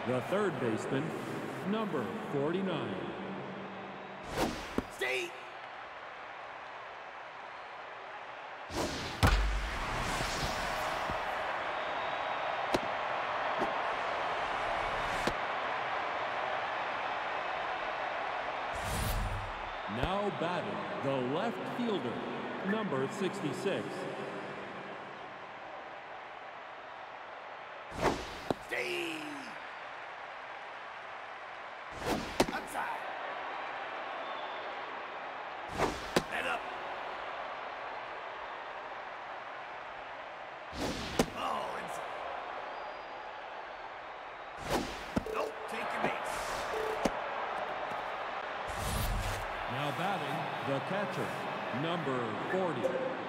the third baseman, number 49. Stay! Now batting, the left fielder, number 66. Stay! Outside! Head up! Oh, inside! Nope, take your base. Now batting, the catcher, number 40.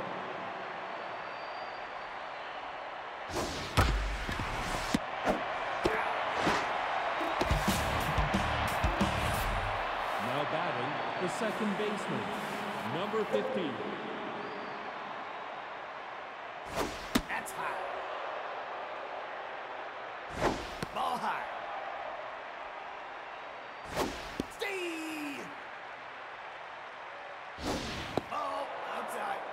Now batting, the second baseman, number 15. That's high. Ball high. Stay! Ball outside.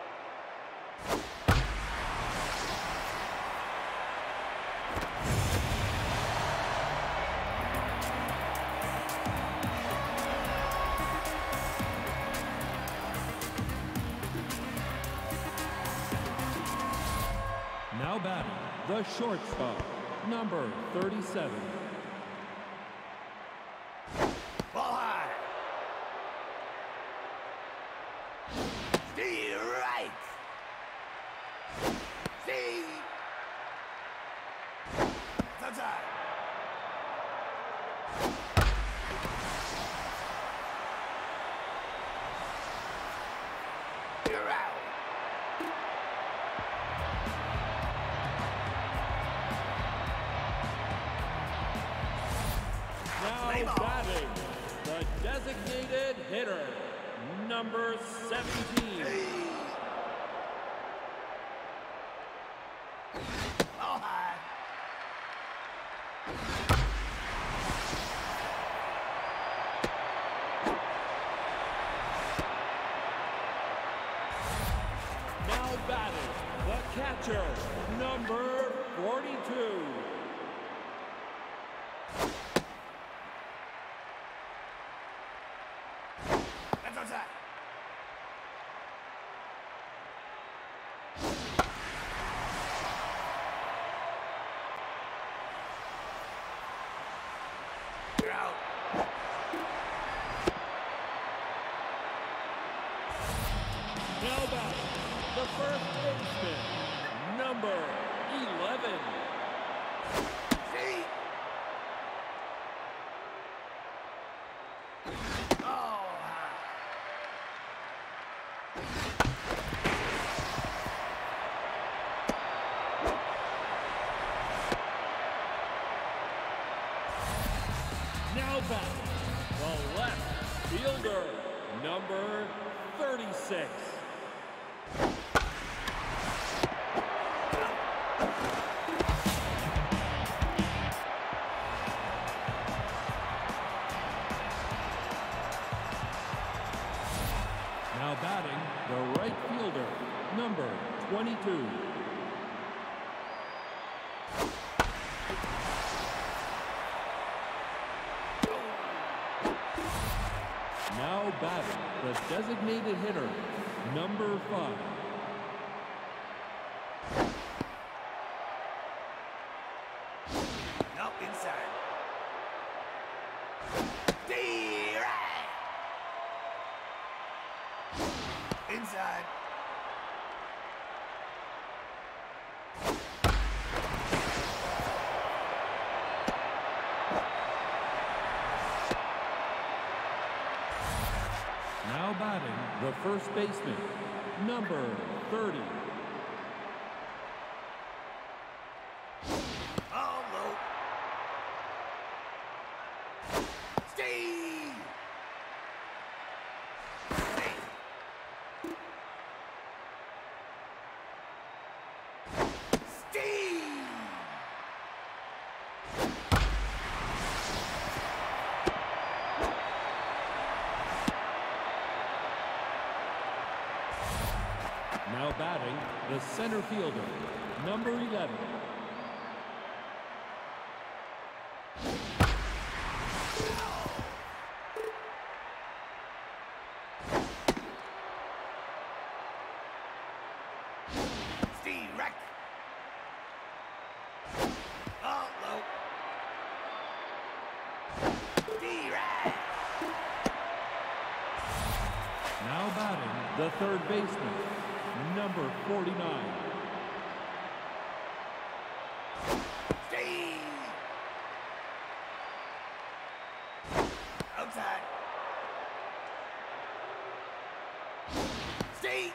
Now batting, the shortstop, number 37. Ball high. Stay right. Stay. It's outside. You're out. Now batting, the designated hitter, number 17. Ball high. Now batting, the catcher, number 42. That's outside. You're out. Now batting, the first baseman, number 11. See? Oh, Now batting, the left fielder, number 36. Now batting, the right fielder, number 22. Now batting, the designated hitter, number 5. no, inside. Stay right. Inside. Now batting, the first baseman, number 30. All low. Stay. Stay. Stay. the center fielder, number 11. Now batting, the third baseman, number 49. Steve! Outside. Steve!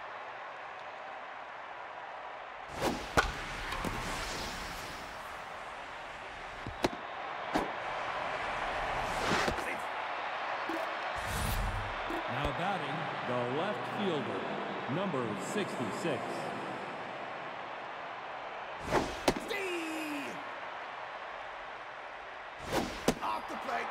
Now batting, the left fielder, number 66. Steve! Off the plate.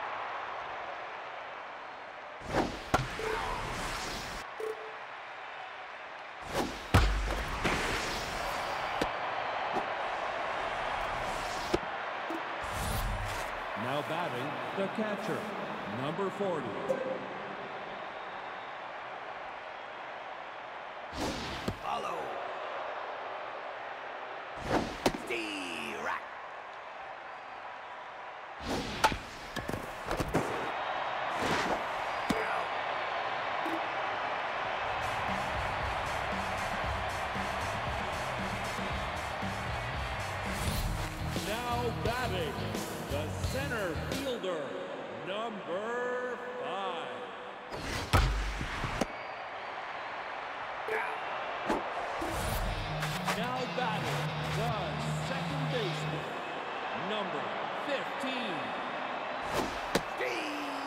Now batting, the catcher, number 40. Follow. Steve! Right. Now batting, the center fielder, number 5. Now batting, the second baseman, number 15. Steve!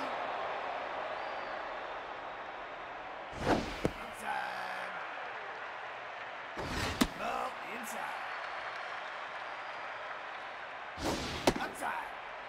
Outside. Ball inside. Outside.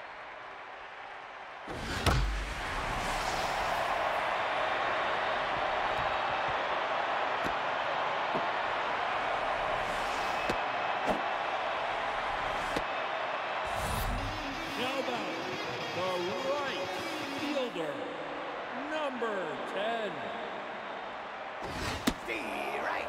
Now batting, the right fielder, number 10. Steve! Right.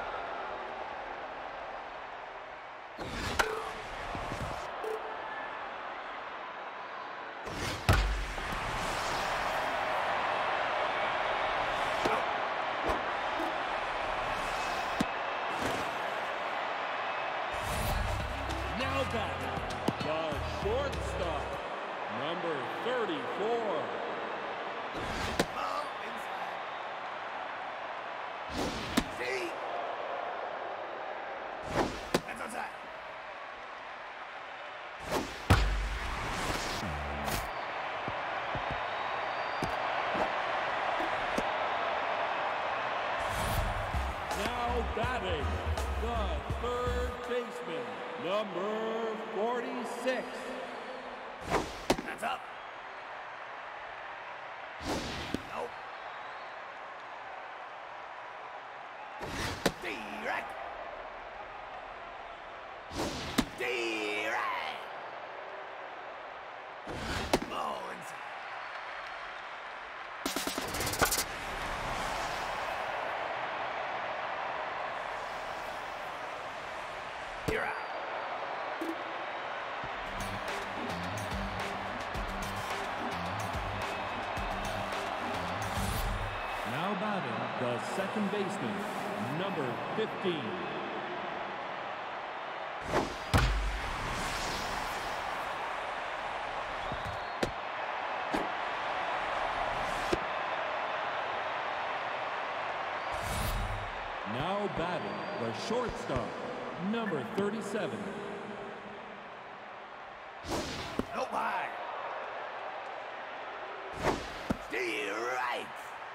Now batting, the shortstop, number 34. Ball inside. Steve! That's outside. Now batting, the third baseman, number 46. That's up. Nope. Direct. Direct. Ball inside. You're out. Now batting, the second baseman, number 15. Now batting, the shortstop, number 37. No bye. Steve! Right.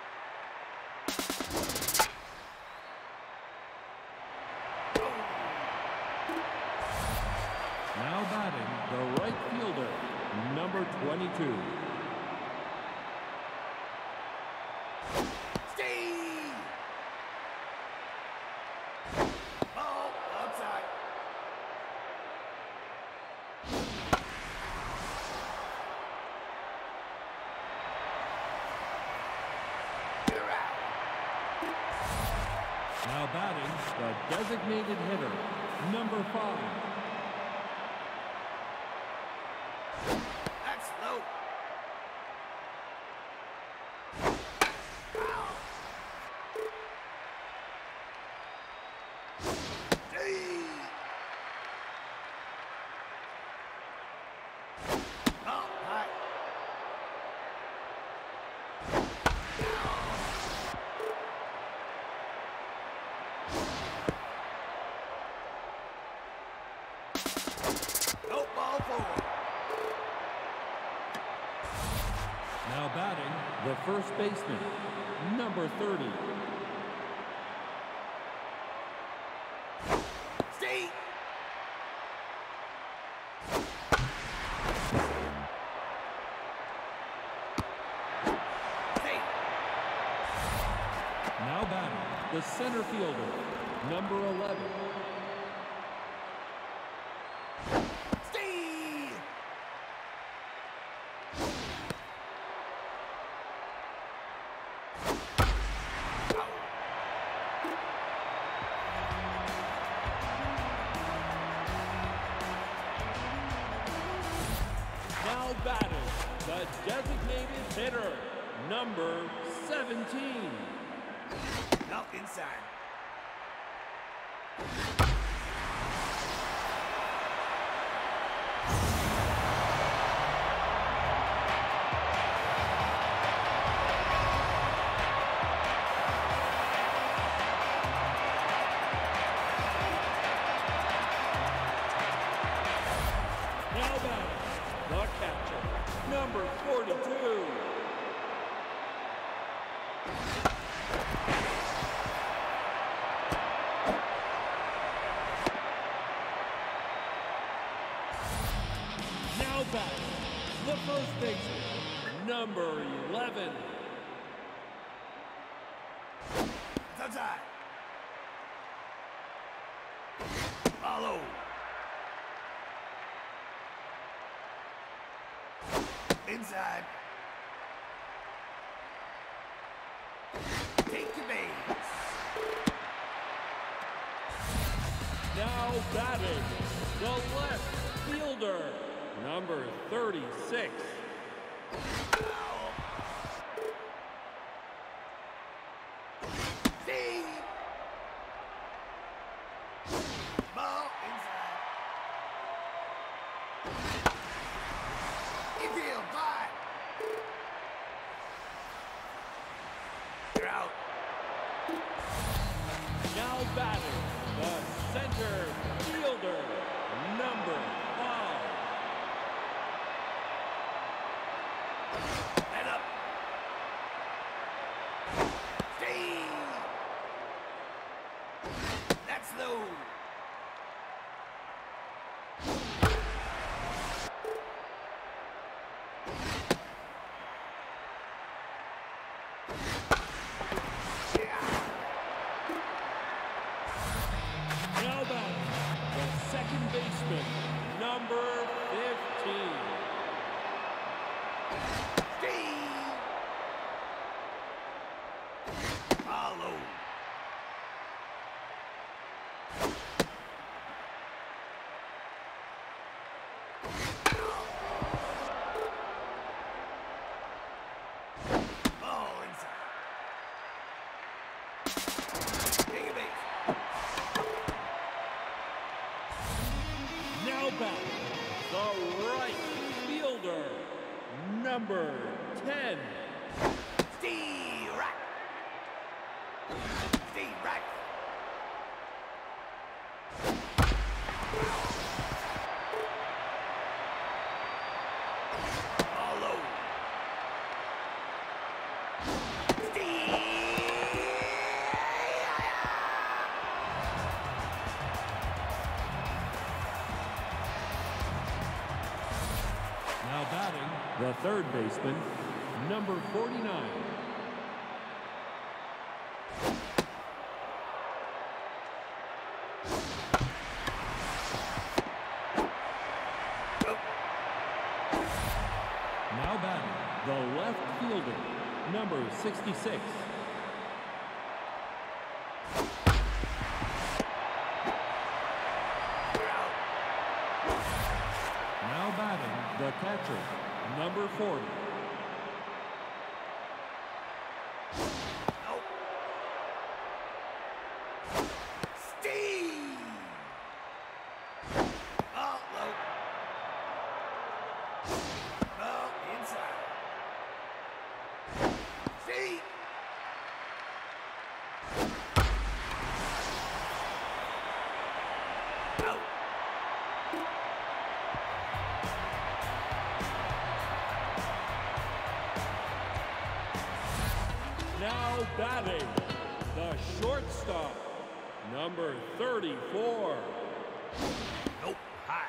Now batting, the right fielder, number 22. Steve! Now batting, the designated hitter, number 5. That's low. Now batting, the first baseman, number 30. Steve! Now batting, the center fielder, number 11. Now batting, the designated hitter, number 17. Now inside. Now batting, the catcher, number 42. Now batting, the first baseman, number 11. It's outside. Follow. Inside. Take your base. Now batting, the left fielder, number 36. Steve. Ball inside. Infield, bye. You're out. Now batting, the center fielder, number 5. Head up. Steve. That's low. Now batting, the second baseman, number 15. Steve. Follow. Ball inside. Take a base. Now batting, the right fielder, number 10. Steve right. Steve right. Follow. Now batting, the third baseman, number 49. Now batting, the left fielder, number 66. number 40. Nope. Steve. Oh, low. Oh, inside. Steve. Out. Now batting, the shortstop, number 34. Nope. High.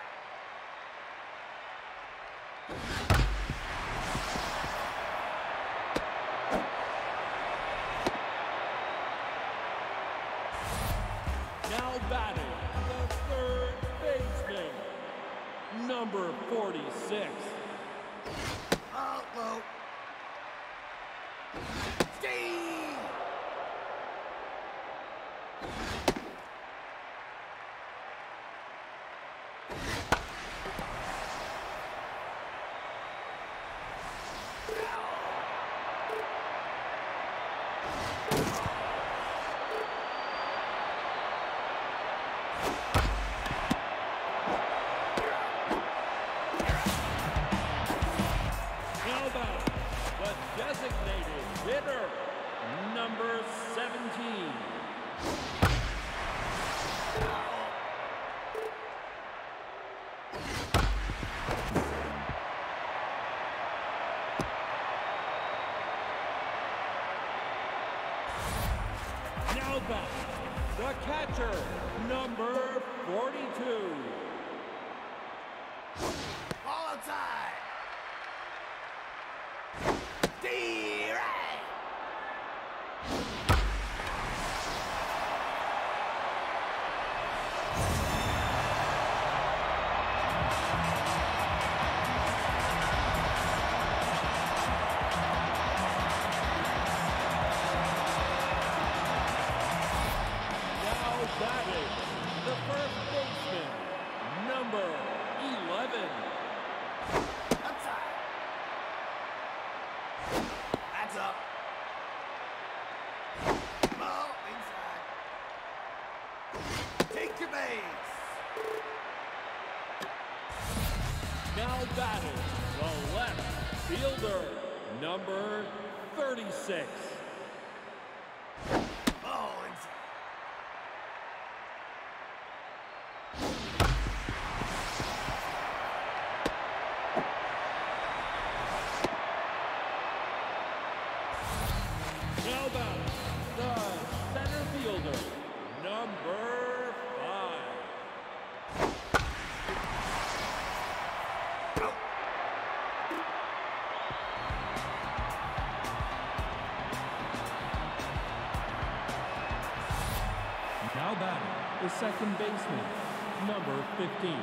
Now batting, the third baseman, number 46. Oh, low. Steve. Now batting, the designated hitter, number 17. Now batting, the catcher, number 42. Ball outside. D-right. Now batting, the first baseman, number 11. Outside. That's up. Ball inside. Take your base. Now batting, the left fielder, number 36. Ball inside. Now batting, the center fielder, number 5. Out. Now batting, the second baseman, number 15.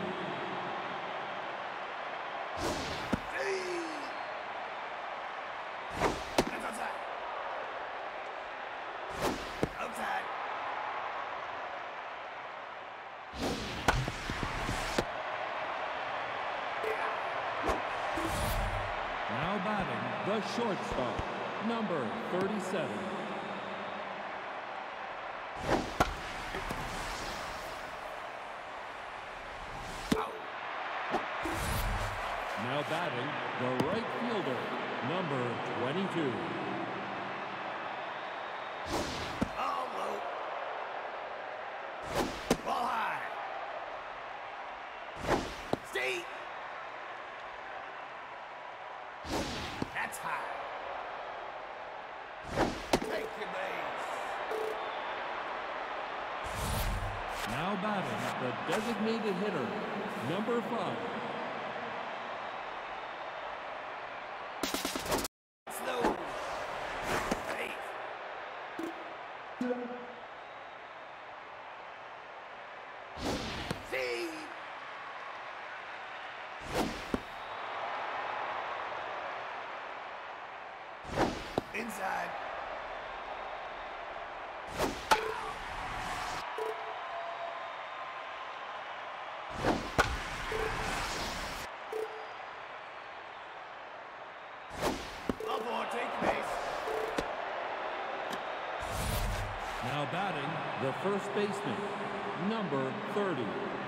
That's outside. Outside. Now batting, the shortstop, number 37. Out. Now batting, the right fielder, number 22. Ball low. Ball high. Steve. That's high. Take your base. Now batting, the designated hitter, number 5. Slow. Base. Steve. Inside. Now batting, the first baseman, number 30.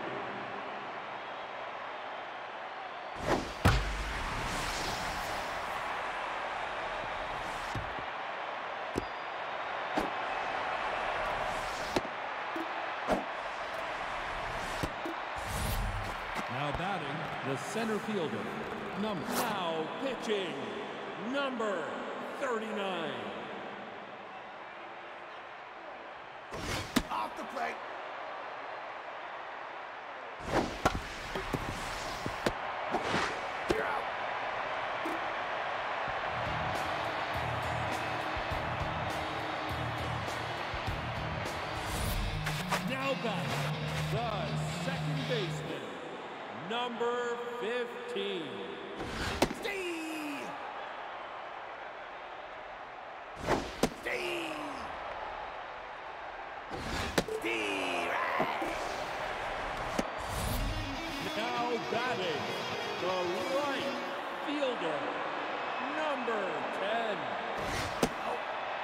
Now batting, the center fielder, now pitching, number 39. Off the plate. You're out. Now batting, the second baseman, number 15. Steve! Steve! Steve! Now batting, the right fielder, number 10. Oh.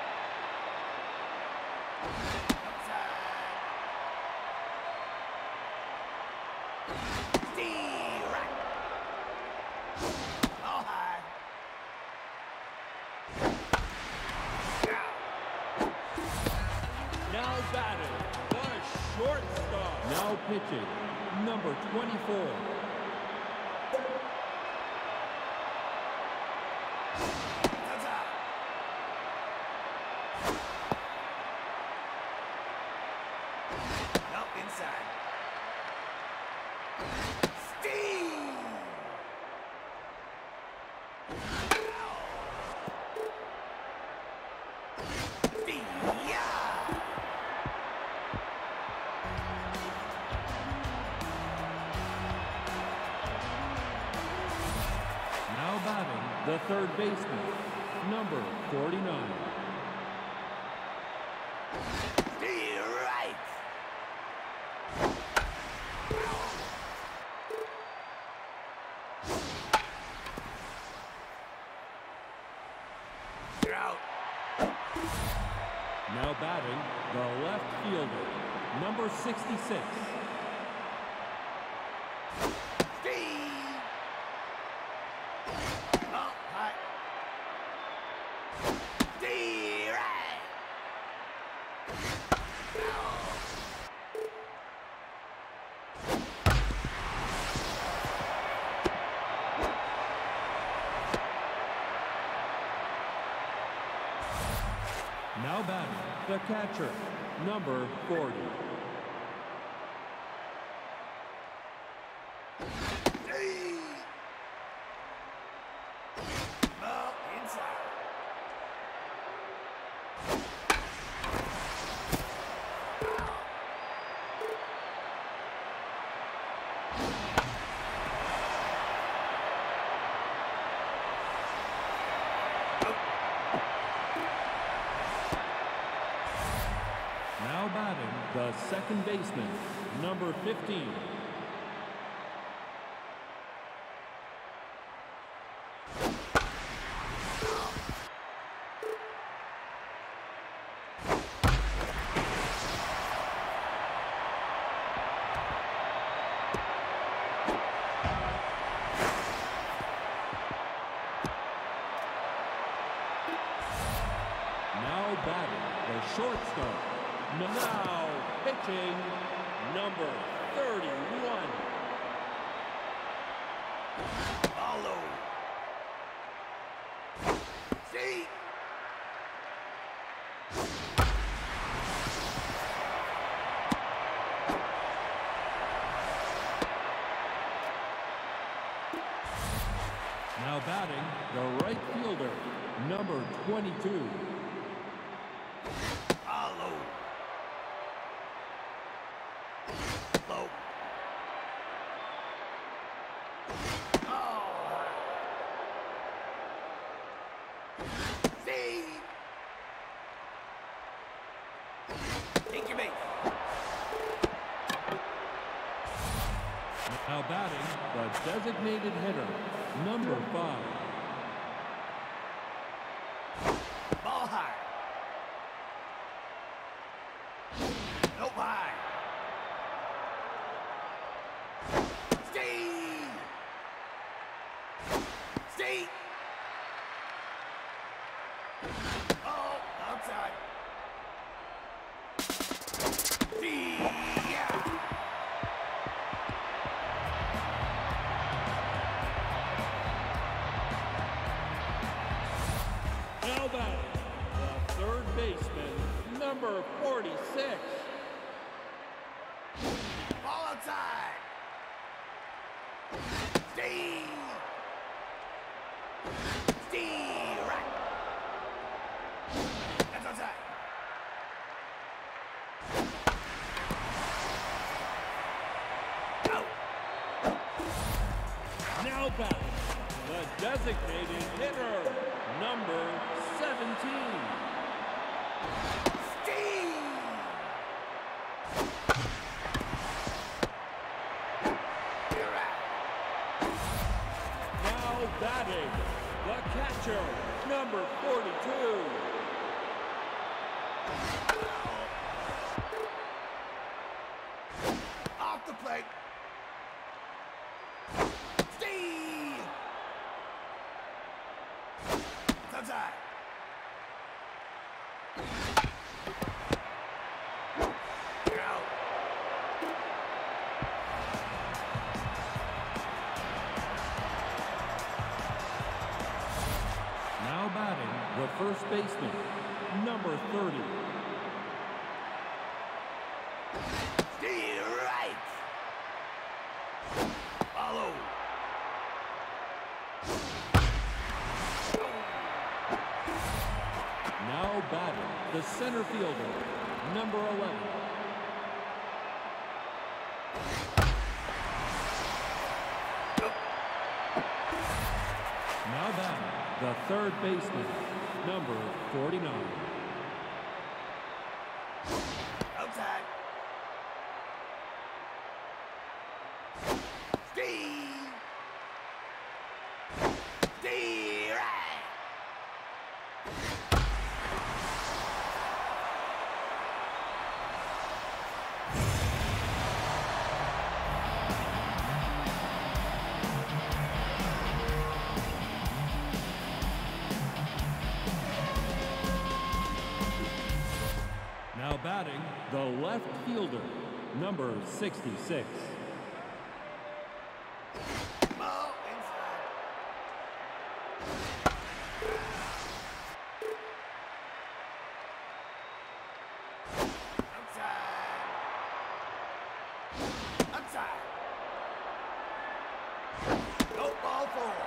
Outside. Steve! All high. Now batting, the shortstop. Now pitching, number 24. Outside. No, inside. Steve! Steve! Yeah! Now batting, the third baseman, number 49. Steve right! You're out. Now batting, the left fielder, number 66. Steve! Oh, high. Steve right! Now batting, the catcher, number 40. Steve! Oh, inside. Now batting, the second baseman, number 15. Now batting, the shortstop. Now pitching, number 31. Follow. See? Now batting, the right fielder, number 22. Follow. Low. Oh. See? Take your base. Now batting, the designated hitter, number 5. Ball high. Oh, outside. See ya. Now batting, the third baseman, number 46. Ball outside. Stay. Stay right. That's outside. Out. Now batting, the designated hitter, number 17. Stay. You're out. Now batting, the catcher, number 42. Off the plate. Stay. It's outside. You're out. Now batting, the first baseman, number 30. Stay right. Follow. Now batting, the center fielder, number 11. Now batting, the third baseman, number 49. Outside. Stay. Stay right. Now batting, the left fielder, number 66. Ball inside. Outside. Outside. No ball four.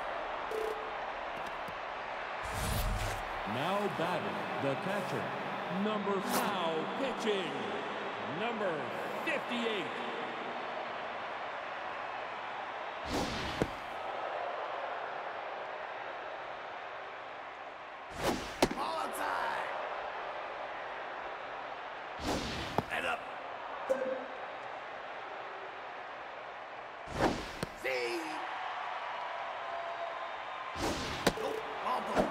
Now batting, the catcher, number now pitching, number 58. Ball outside. Head up. See. Oh, ball four.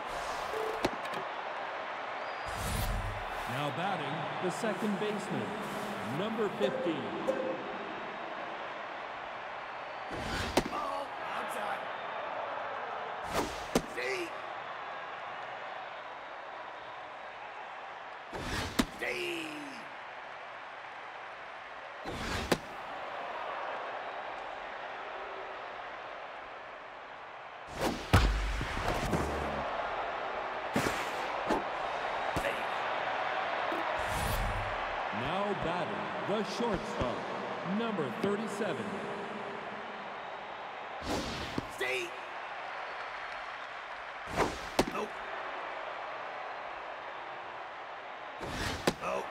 Now batting, the second baseman, number 15. Ball outside. See. Stay. Now batting, the shortstop, number 37. Stay. Nope. Nope.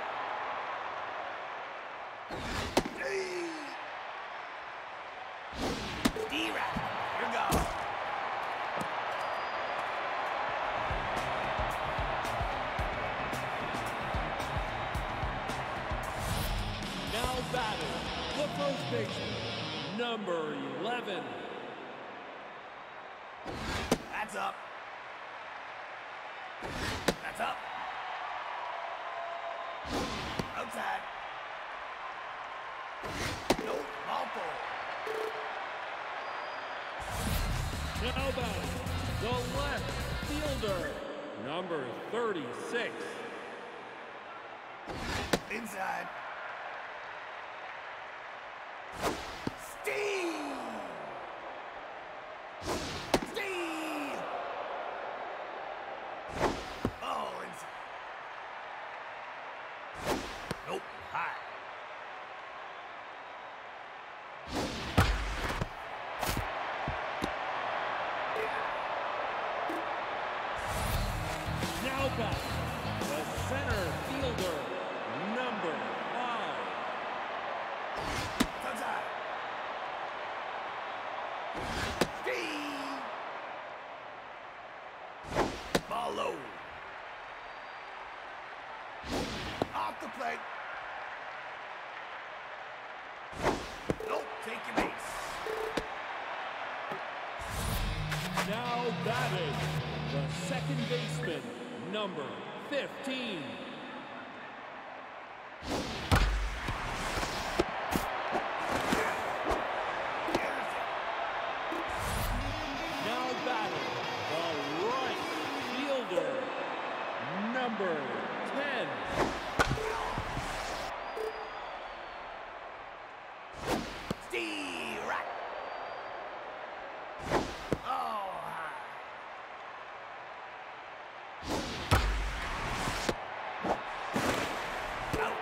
Stay. D-Rat. You're gone. Now batting, the first baseman, number 11. That's up. That's up. Outside. Nope. Ball four. Now batting, the left fielder, number 36. Inside. Steve! Steve! Oh, inside. Nope, high. Now back, the center fielder, number 5. Outside. Steve! Ball low. Off the plate. Nope, take your base. Now batting, the second baseman, number 15. Now batting, the right fielder, number 10. Steve right. Oh, high. Out.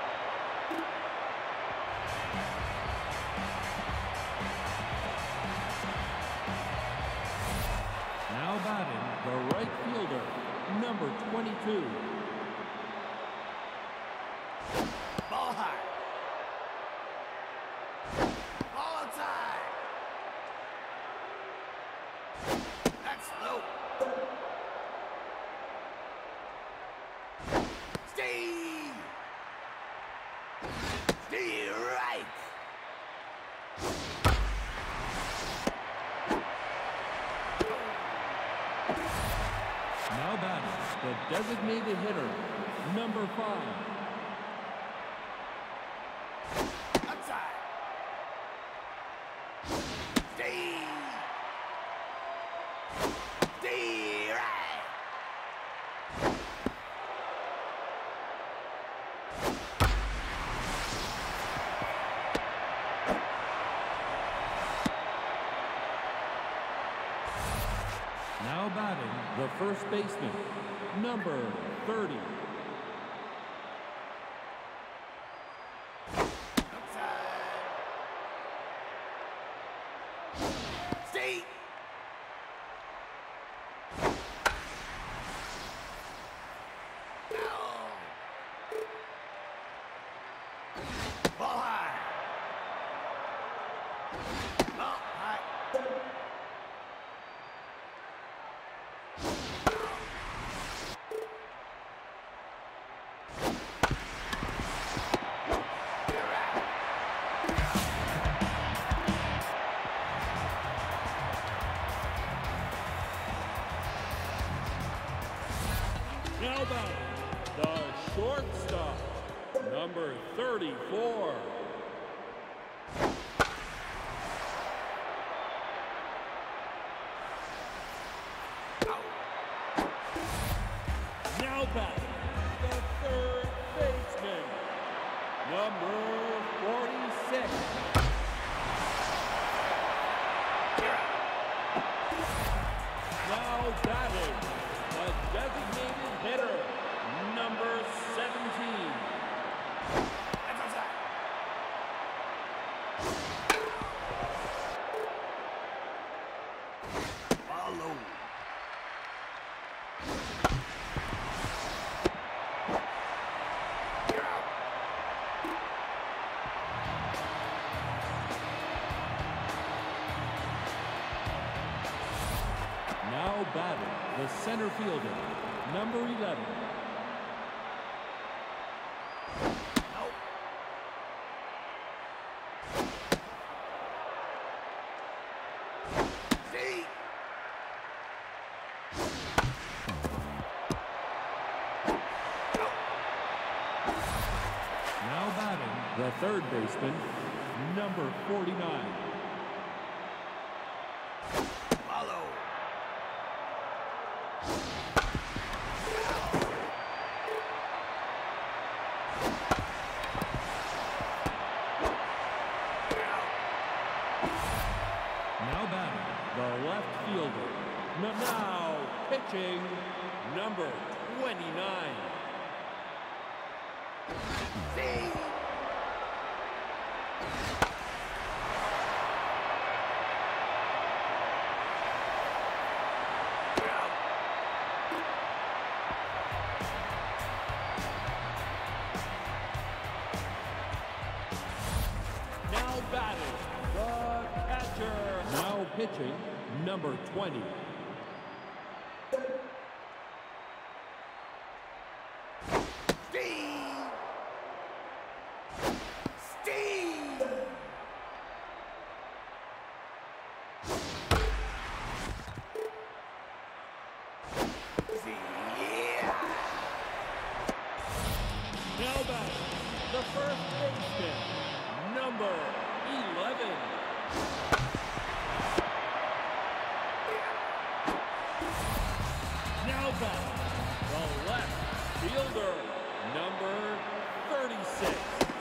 Now batting, the right fielder, number 22. Ball high. Ball outside. That's low. Steve! Steve right. Now batting, the designated hitter, number 5. Outside. Steve! Steve right. Now batting, the first baseman, number 30. Outside. Steve! No. Ball high. Ball high. Now batting, the shortstop, number 34. Now batting, the third baseman, number 46. Now batting, the designated hitter, number 17. That's outside. Ball low. You're out. Now batting, the center fielder, number 11. Nope. Steve! Now batting, the third baseman, number 49. Follow. pitching, number 29. See? Now batting, the catcher. Now pitching, number 20. Steve! Steve! Yeah! Now batting, the first baseman, number 11. Now batting, the left fielder, number 36.